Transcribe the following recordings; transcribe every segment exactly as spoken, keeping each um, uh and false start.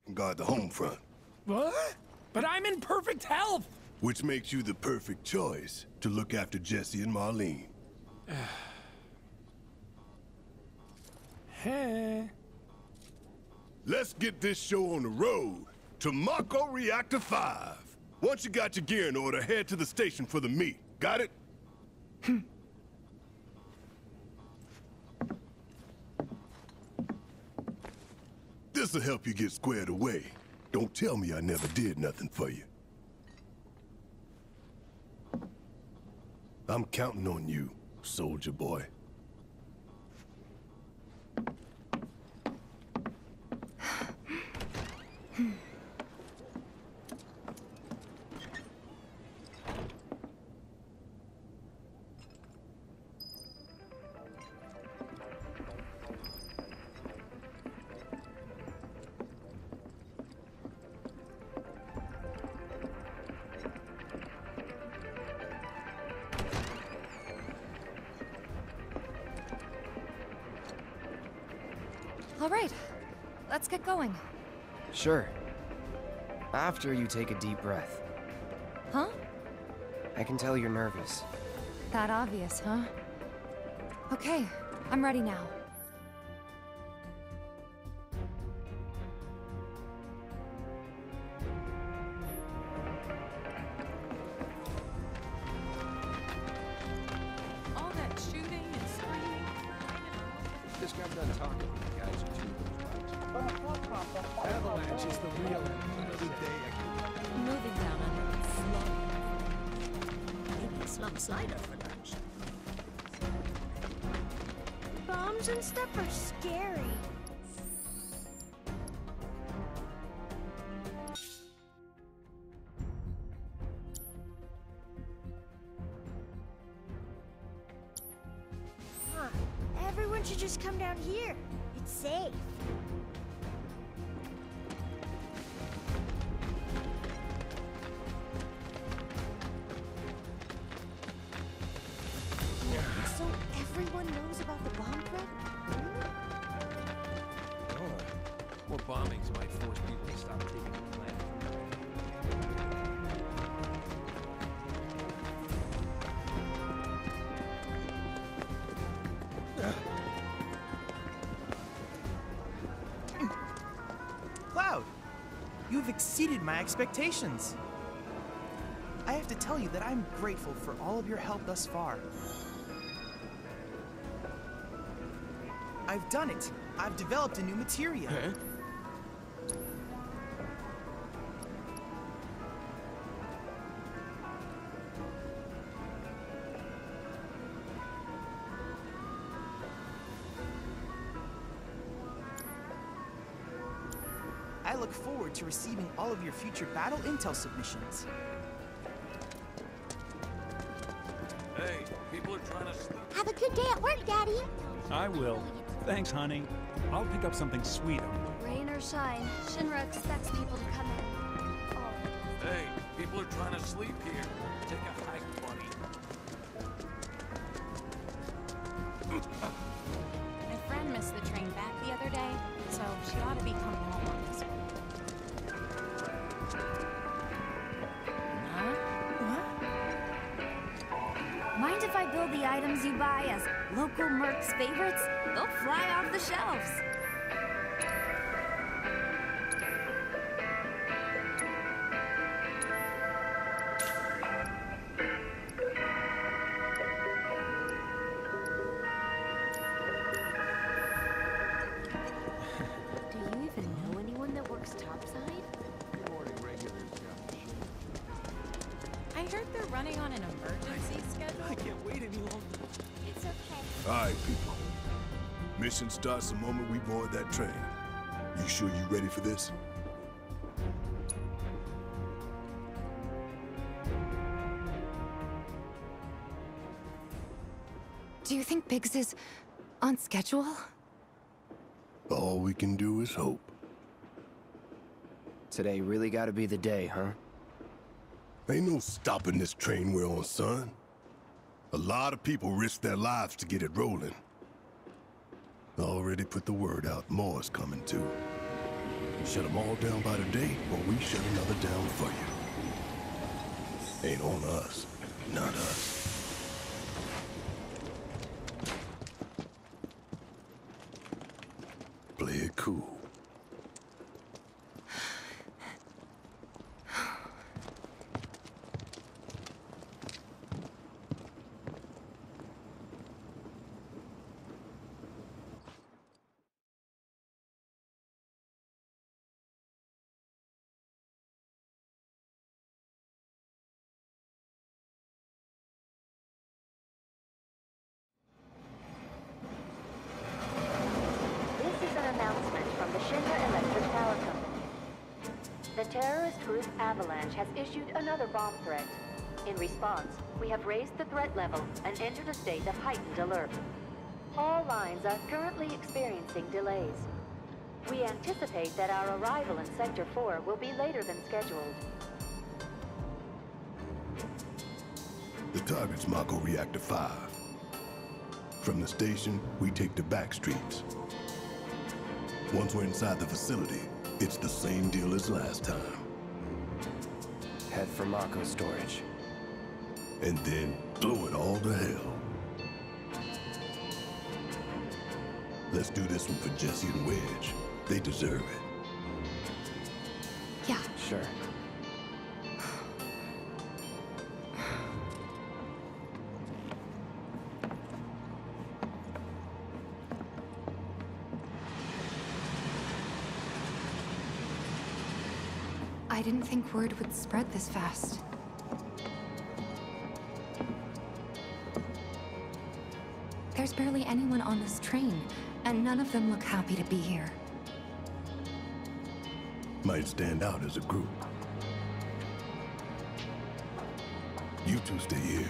and guard the home front. What? But I'm in perfect health! Which makes you the perfect choice to look after Jesse and Marlene. Hey. Let's get this show on the road to Mako Reactor five. Once you got your gear in order, head to the station for the meet. Got it? This'll help you get squared away. Don't tell me I never did nothing for you. I'm counting on you, soldier boy. All right, let's get going. Sure. After you take a deep breath. Huh? I can tell you're nervous. That obvious, huh? Okay, I'm ready now. All that shooting and screaming. Just got done talking to the guys who tuned those pipes. Avalanche is the real another day. Moving down under the slum. Maybe a slum slider for lunch. Bombs and stuff are scary. Huh. Everyone should just come down here. It's safe. So everyone knows about the bomb threat? Oh, more bombings might force people to stop taking the planet. Cloud, you've exceeded my expectations. I have to tell you that I'm grateful for all of your help thus far. I've done it. I've developed a new materia. Huh? I look forward to receiving all of your future battle intel submissions. Hey, people are trying to sleep. Have a good day at work, Daddy. I will. Thanks, honey. I'll pick up something sweet on the way. Rain or shine, Shinra expects people to come in. Oh. Hey, people are trying to sleep here. Take a hike, buddy. My friend missed the train back the other day, so she ought to be coming home on this one. Huh? What? Mind if I build the items you buy as local mercs' favorites? They'll fly off the shelves. Do you even know anyone that works topside? Good morning, regulars, Josh. I heard they're running on an emergency schedule. I can't wait any longer. It's okay. All right, people. Mission starts the moment we board that train. You sure you ready for this? Do you think Biggs is on schedule? All we can do is hope. Today really gotta be the day, huh? Ain't no stopping this train we're on, son. A lot of people risk their lives to get it rolling. Already put the word out, more's coming too. Shut them all down by today, or we shut another down for you. Ain't on us, not us. Play it cool. The terrorist group Avalanche has issued another bomb threat. In response, we have raised the threat level and entered a state of heightened alert. All lines are currently experiencing delays. We anticipate that our arrival in Sector four will be later than scheduled. The target's Mako Reactor five. From the station, we take the back streets. Once we're inside the facility, it's the same deal as last time. Head for Mako storage. And then blow it all to hell. Let's do this one for Jesse and Wedge. They deserve it. Yeah. Sure. I didn't think word would spread this fast. There's barely anyone on this train, and none of them look happy to be here. Might stand out as a group. You two stay here.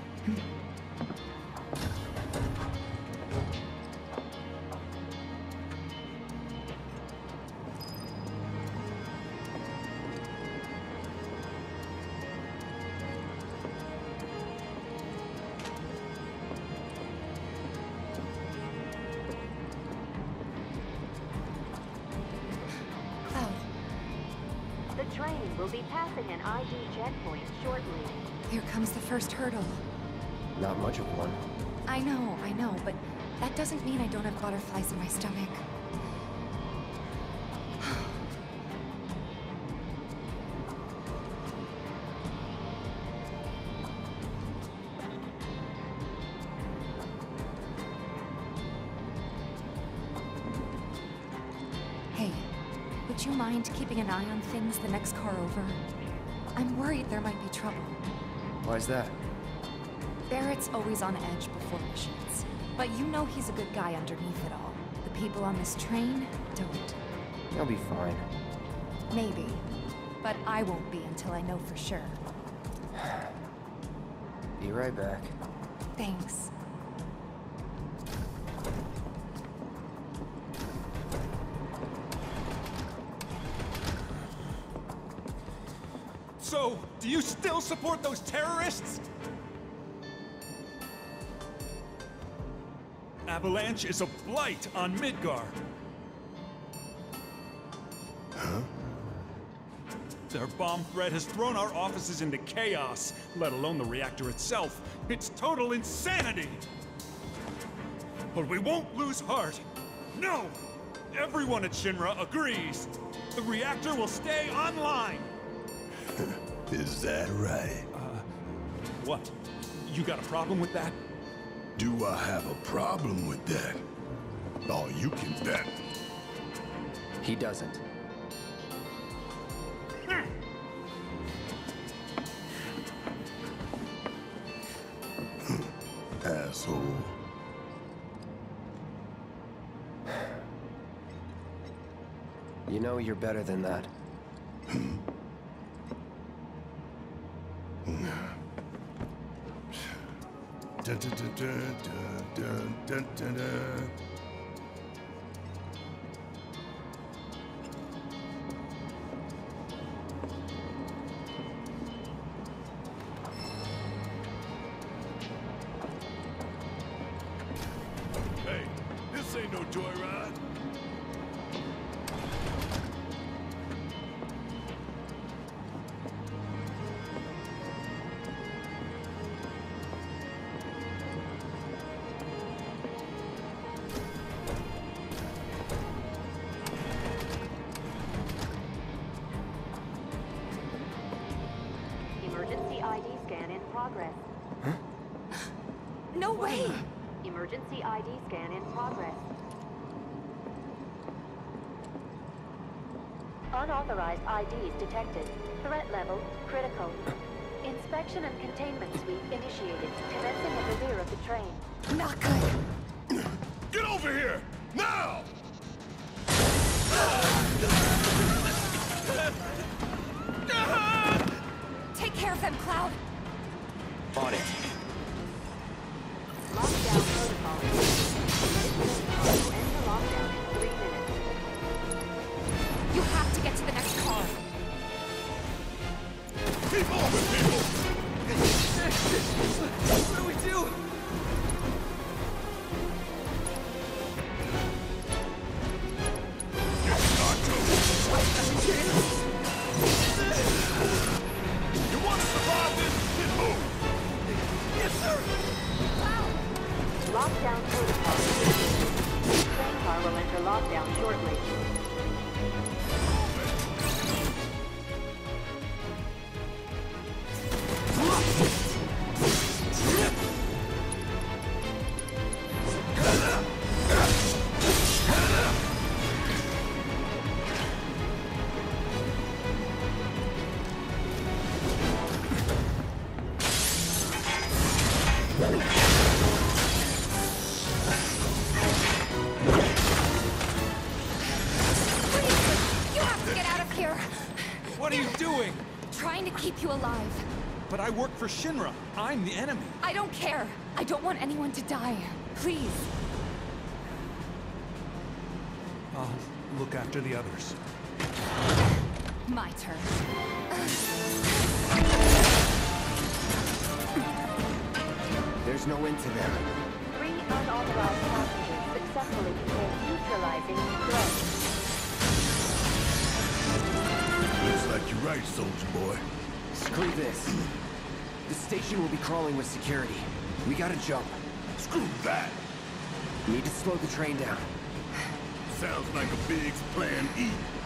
The train will be passing an I D checkpoint shortly. Here comes the first hurdle. Not much of one. I know, I know, but that doesn't mean I don't have butterflies in my stomach. Hey, would you mind keeping an eye on things the next car over? I'm worried there might be trouble. Why's that? Barrett's always on edge before missions. But you know he's a good guy underneath it all. The people on this train don't. They'll be fine. Maybe. But I won't be until I know for sure. Be right back. Thanks. So, do you still support those terrorists? Avalanche is a blight on Midgar. Huh? Their bomb threat has thrown our offices into chaos, let alone the reactor itself. It's total insanity! But we won't lose heart. No! Everyone at Shinra agrees. The reactor will stay online. Is that right? Uh, what? You got a problem with that? Do I have a problem with that? Oh, you can bet. He doesn't. Asshole. You know you're better than that. Dun, dun, dun, dun, dun, dun, dun, dun. Hey, this ain't no joyride. progress. No way! Emergency I D scan in progress. Unauthorized I Ds detected. Threat level critical. Inspection and containment sweep initiated, commencing at the rear of the train. Not good. Get over here! Now! Take care of them, Cloud. On it. Lockdown protocol. End the lockdown in three minutes. You have to get to the next car. Keep moving, people! What do we do? You want to survive this? Then move! Yes, sir! Lockdown protocol. Train car will enter lockdown shortly. What are you doing? Trying to keep you alive. But I work for Shinra. I'm the enemy. I don't care. I don't want anyone to die. Please. I'll look after the others. My turn. There's no end to them. Three unauthorized passengers successfully contained neutralizing threats. Looks like you're right, soldier boy. Screw this. The station will be crawling with security. We gotta jump. Screw that! Need to slow the train down. Sounds like a big plan E.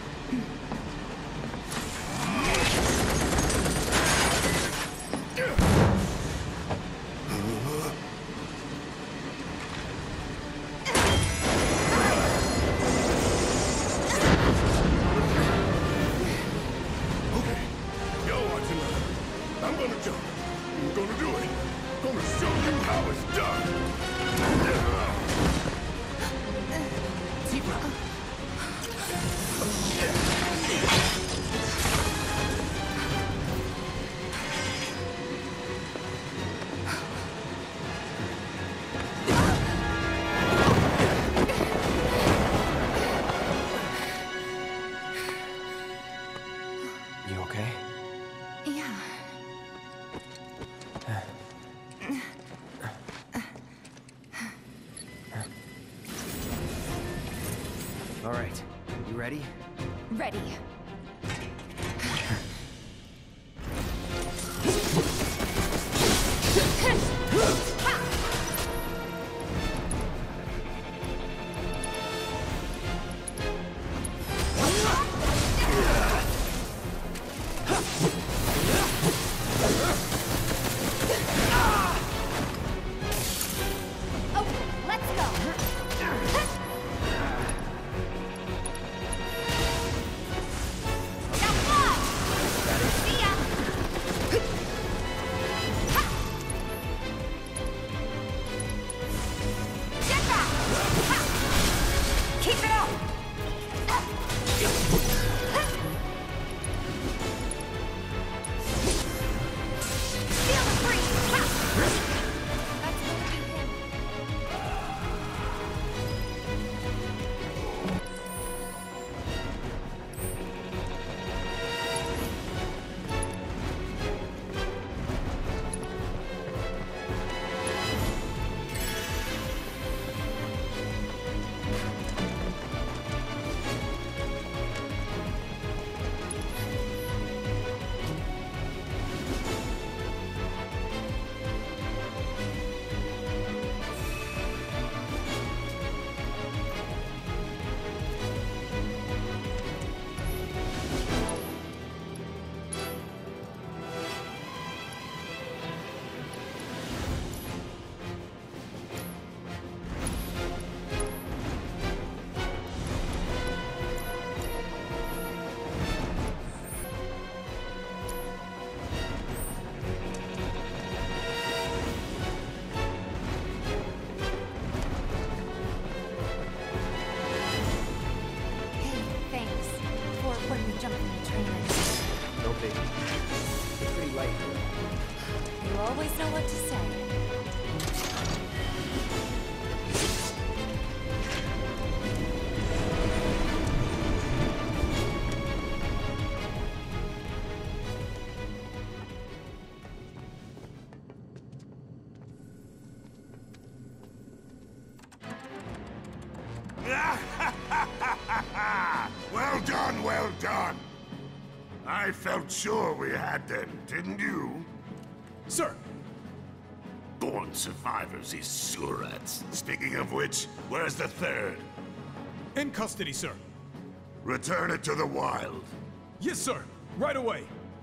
I'm gonna jump. I'm gonna do it. Gonna show you how it's done. Tifa! You okay? Yeah. All right. You ready? Ready. be. It's pretty light. You always know what to say. Well done, well done. I felt sure we had them, didn't you? Sir! Born survivors, these surats. Speaking of which, where's the third? In custody, sir. Return it to the wild. Yes, sir. Right away.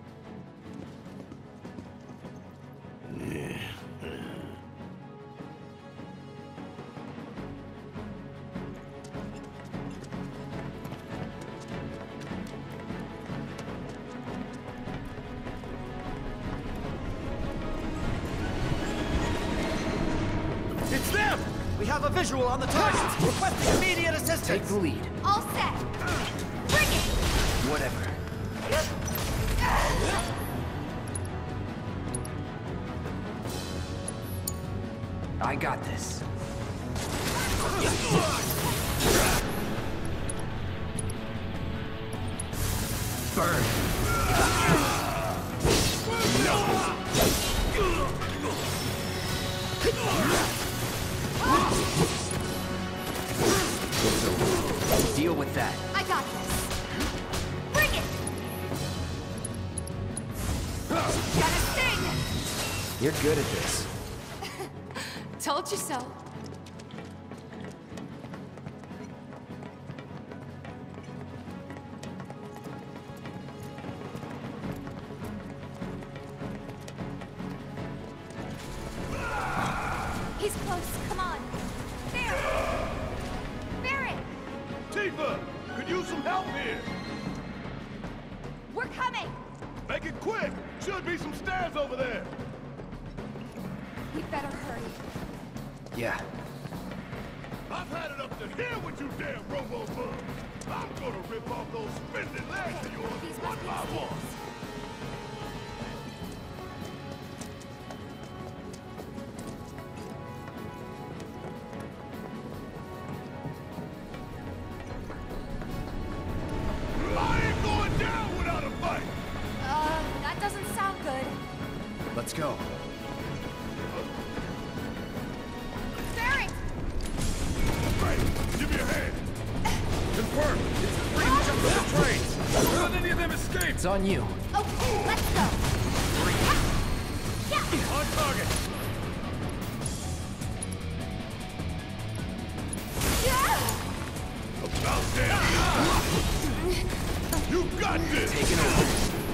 It's them! We have a visual on the target. Requesting immediate assistance. Take the lead. All set. Bring it! Whatever. I got this. Burn. Deal with that. I got this. Bring it! Got a sting! You're good at this. Told you so. He's close. Come on. There! Barrett! Tifa, could use some help here. We're coming! Make it quick. Should be some stairs over there. We better hurry. Yeah. I've had it up to here with you damn robo-bugs. I'm gonna rip off those spindly legs of yours These one must be by the one. stairs. I ain't going down without a fight. Uh, that doesn't sound good. Let's go. Barrett! Great, give me a hand. Confirm. It's the three who jumped on the trains. Don't let any of them escape. It's on you. Okay, let's go. Yeah! On target. About damn. You got this. Take it over.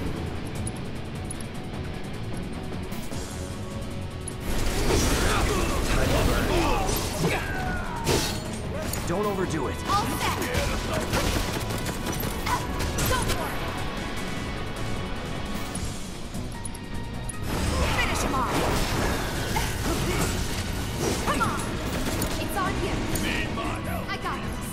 Don't overdo it. All set. Go for it. Finish him off. Come on. It's on you. Need my help. I got this.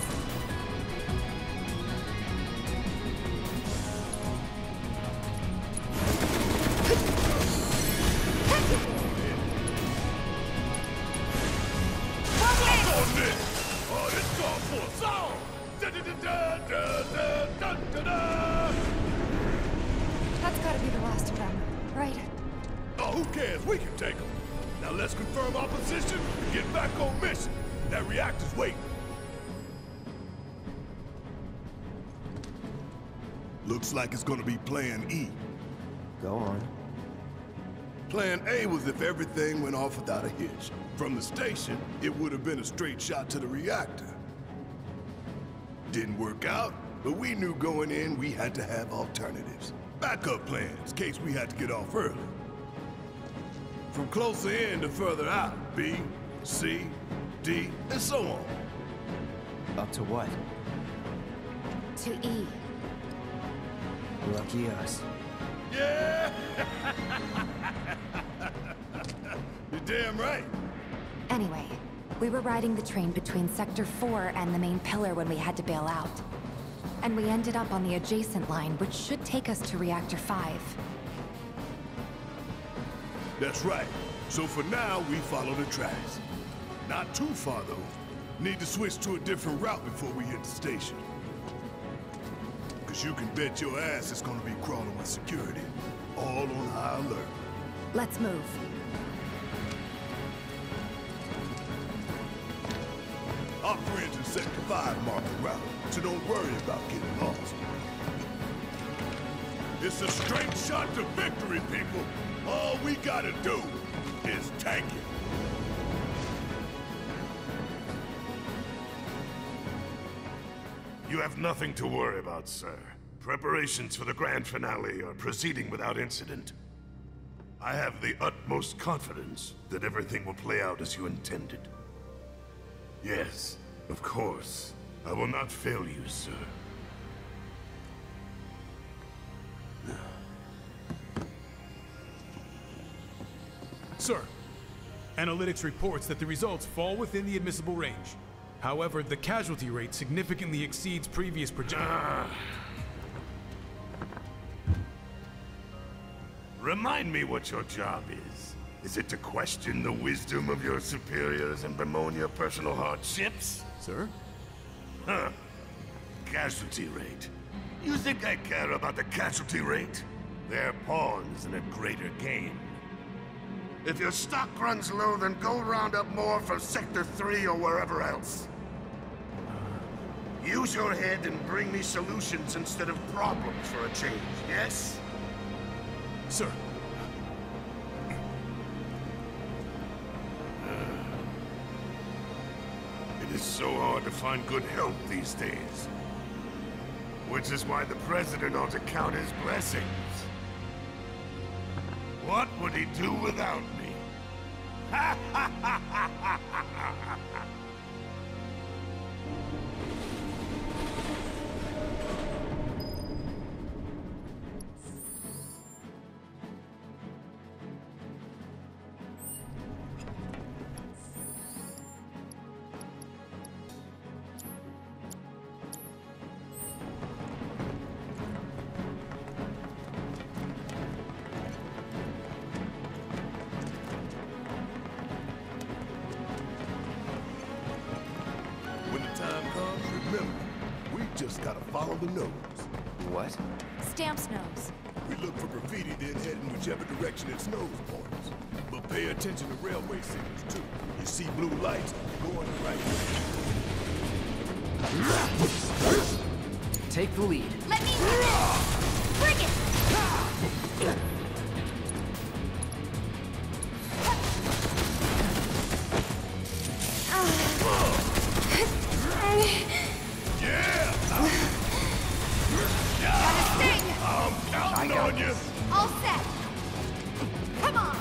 On this. Oh, this call for a song. Da da da da da da da da. That's gotta be the last of them, right? Oh, who cares? We can take them. Now let's confirm our position and get back on mission. That reactor's waiting. Looks like it's gonna be Plan E. Go on. Plan A was if everything went off without a hitch. From the station, it would have been a straight shot to the reactor. Didn't work out, but we knew going in we had to have alternatives. Backup plans, in case we had to get off early. From closer in to further out, B, C, D, and so on. Up to what? To E. Lucky us. Yeah! You're damn right. Anyway, we were riding the train between Sector four and the main pillar when we had to bail out. And we ended up on the adjacent line, which should take us to Reactor five. That's right. So for now, we follow the tracks. Not too far, though. Need to switch to a different route before we hit the station. Because you can bet your ass it's gonna be crawling with security. All on high alert. Let's move. Our friends in Sector five mark the route, so don't worry about getting lost. It's a straight shot to victory, people. All we gotta do is tank it. You have nothing to worry about, sir. Preparations for the grand finale are proceeding without incident. I have the utmost confidence that everything will play out as you intended. Yes, of course. I will not fail you, sir. Sir, analytics reports that the results fall within the admissible range. However, the casualty rate significantly exceeds previous projections. Ah. Remind me what your job is. Is it to question the wisdom of your superiors and bemoan your personal hardships? Sir? Huh. Casualty rate. You think I care about the casualty rate? They're pawns in a greater game. If your stock runs low, then go round up more for Sector three or wherever else. Use your head and bring me solutions instead of problems for a change, yes? Sir. It is so hard to find good help these days. Which is why the President ought to count his blessings. What would he do without me? Ha ha ha ha ha ha ha! Just gotta follow the nose. What? Stamp's nose. We look for graffiti, then head in whichever direction its nose points. But pay attention to railway signals, too. You see blue lights, go on the right way. Take the lead. Let me have it! Bring it! I'm counting on you! All set! Come on!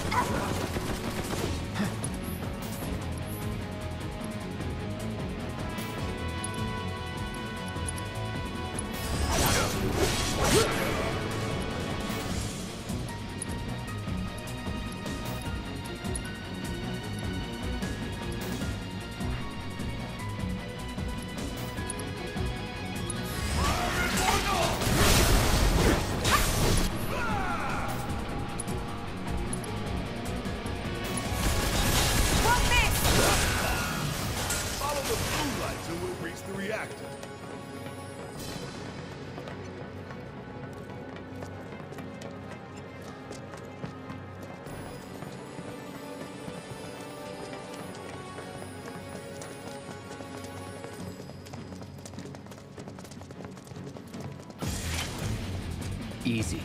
Easy.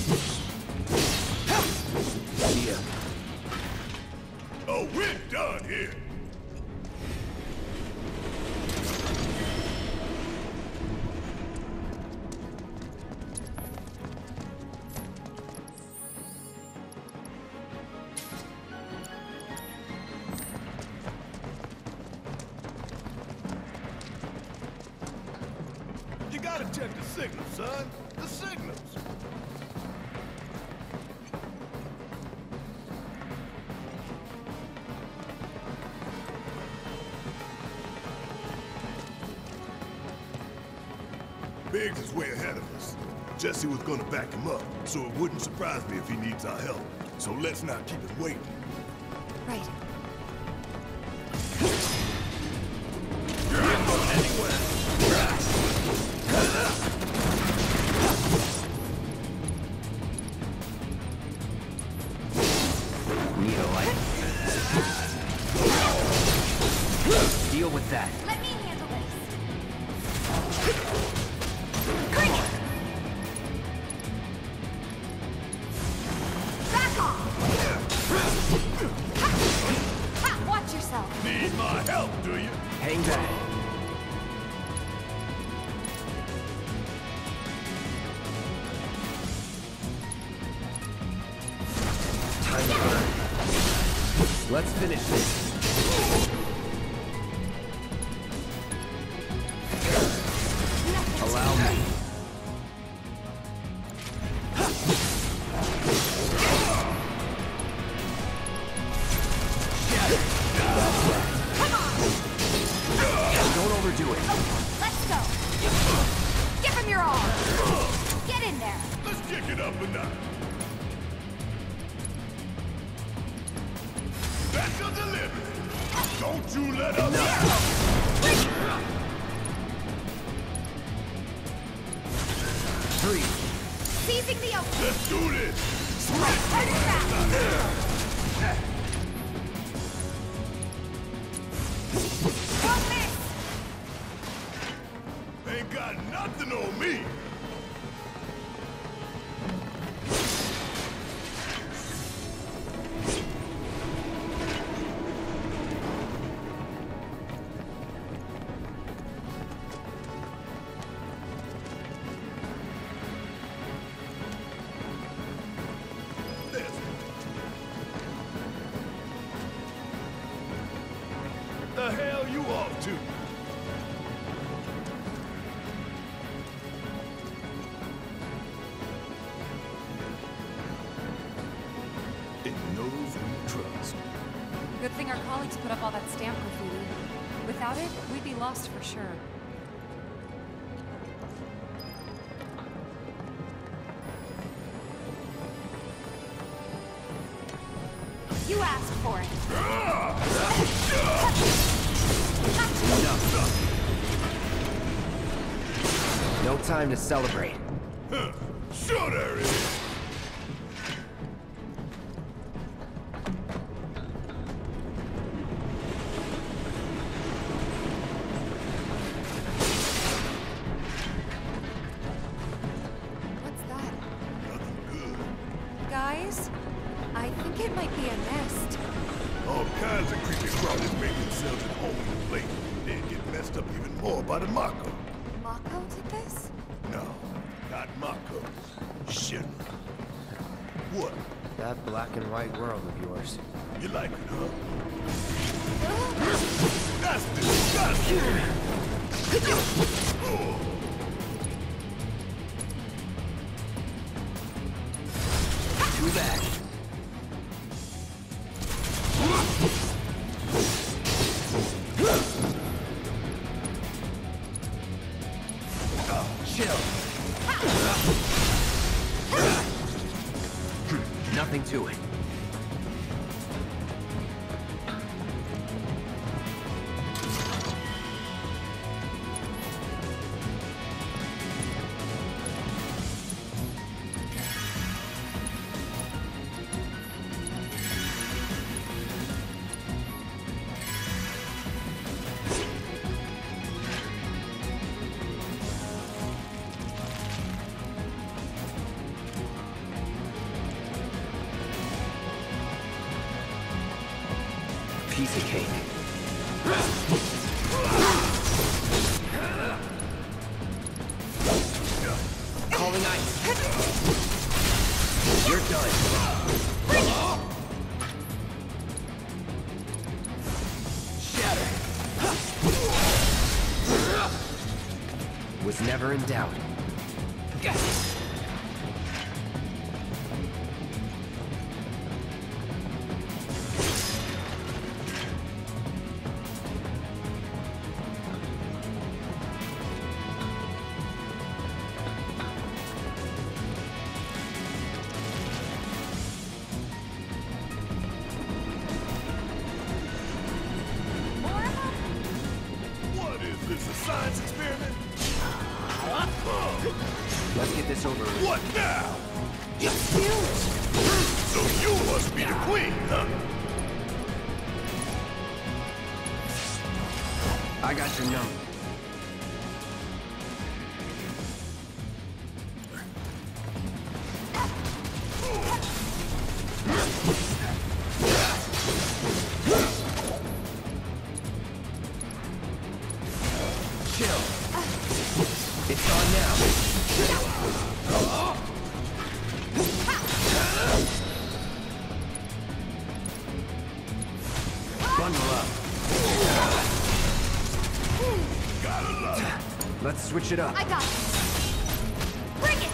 Yeah. Oh, we're done here. You gotta check the signals, son. The signals. Biggs is way ahead of us. Jesse was gonna back him up, so it wouldn't surprise me if he needs our help. So let's not keep him waiting. Right. Deal with that. Let me handle this. Back off! Ha, watch yourself. Need my help, do you? Hang back. Time to burn. Let's finish this. Allow me. Come on! Don't overdo it. Let's go. Give him your all. Get in there. Let's kick it up a notch. That's a delivery. Don't you let up. Three. Seizing the open. Let's do this. Turn it back. Don't miss. Ain't got nothing on me. The hell you off to? It knows we trust. Good thing our colleagues put up all that stamp graffiti. Without it, we'd be lost for sure. You asked for it. No time to celebrate. Huh. Sure there is. What's that? Nothing good. Guys? I think it might be a nest. All kinds of creepy crawlers make themselves at home in the place. Then get messed up even more by the Mako. Mako did this? No, not Mako. Shinra. What? That black and white world of yours. You like it, huh? That's disgusting! Oh. Too bad. Chill. Nothing to it. Piece of cake. Calling ice. You're done. Shatter. Was never in doubt. Got it. this over with. What now? It's huge! So you must be the queen, huh? I got your number. Chill. It's on now. Bundle up. Gotta love it. Let's switch it up. I got it. Bring it!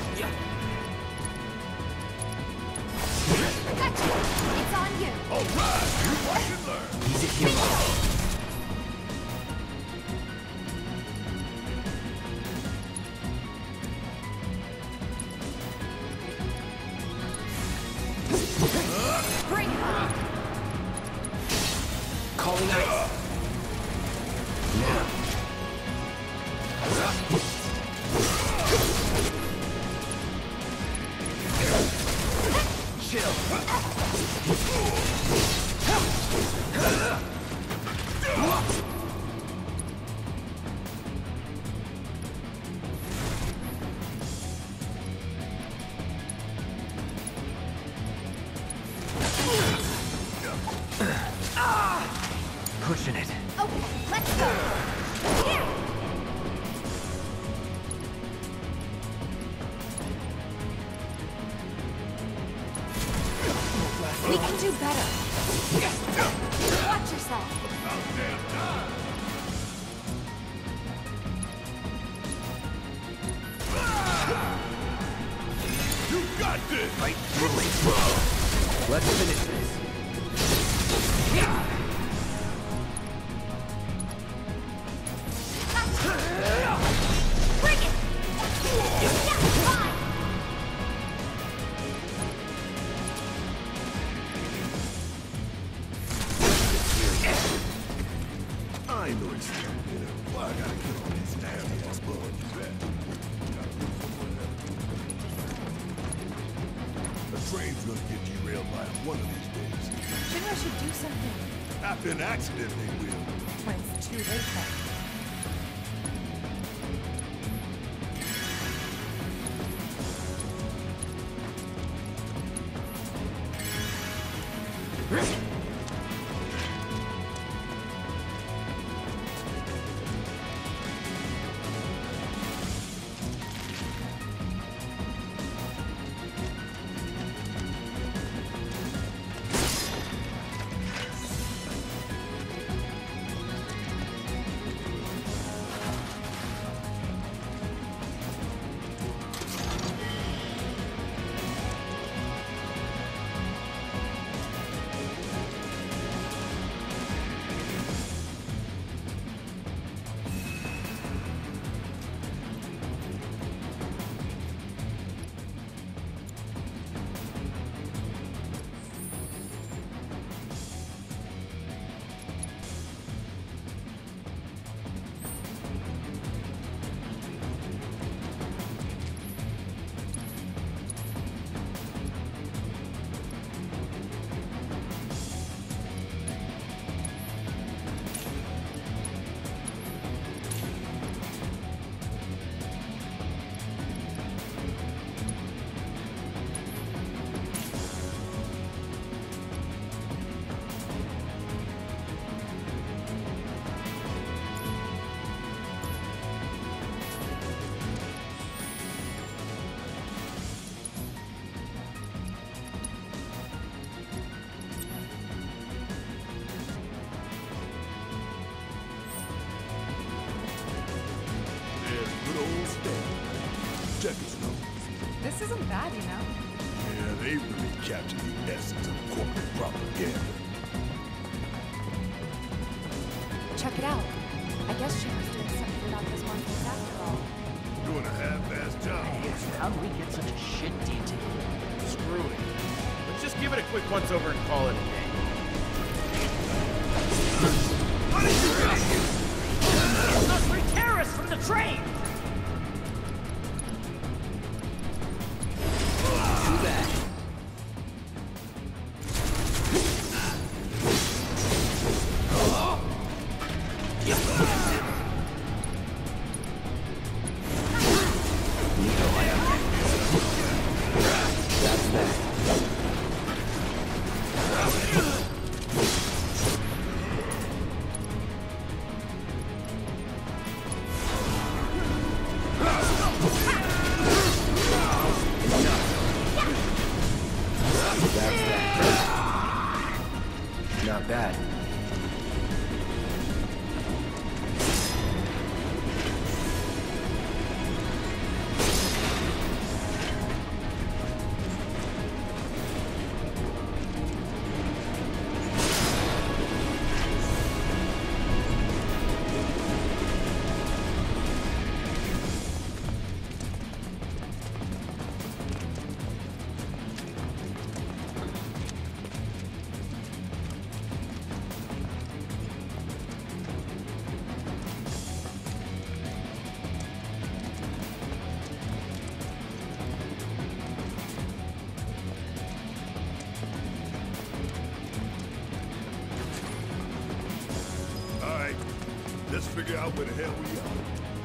Gotcha! It's on you. All right, you watch and learn. He's a hero. Bring it on. Calling ice. Now. Chill. Pushing it. Okay, let's go. Here. We can do better. Watch yourself. You got this! Right through it. Let's finish this. Bring it. Yeah, fine. I ain't no excuse, you know. Why I gotta kill all these nasty ass bugs? The train's gonna get derailed by one of these days. Shinra should do something. After an accident, they will. When it's too late then. Check his nose. This isn't bad, you know? Yeah, they really captured the essence of corporate propaganda. Check it out. I guess Shinra's doing something about those monsters after all. Doing a half-assed job. Hey, how do we get such a shit detail? Screw it. Let's just give it a quick once-over and call it a day. What did you do? Those three terrorists from the train! figure out where the hell we are.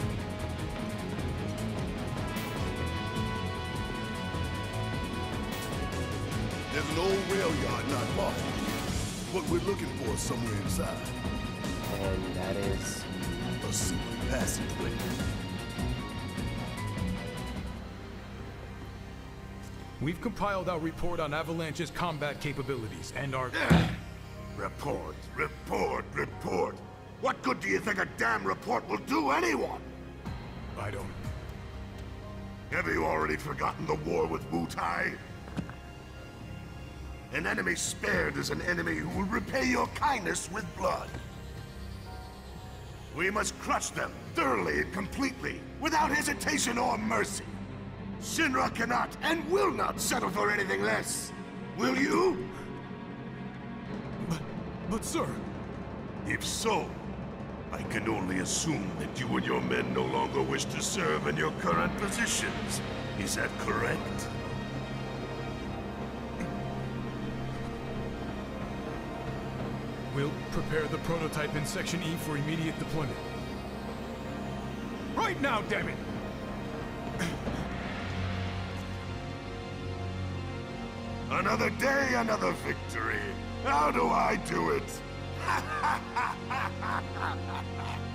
There's an old rail yard not far from here. What we're looking for is somewhere inside. And that is? A secret passageway. We've compiled our report on Avalanche's combat capabilities and our... Report, report, report. What good do you think a damn report will do anyone? I don't... Have you already forgotten the war with Wu-Tai? An enemy spared is an enemy who will repay your kindness with blood. We must crush them thoroughly and completely, without hesitation or mercy. Shinra cannot and will not settle for anything less. Will you? But, but sir... If so, I can only assume that you and your men no longer wish to serve in your current positions. Is that correct? We'll prepare the prototype in Section E for immediate deployment. Right now, damn it! Another day, another victory. How do I do it?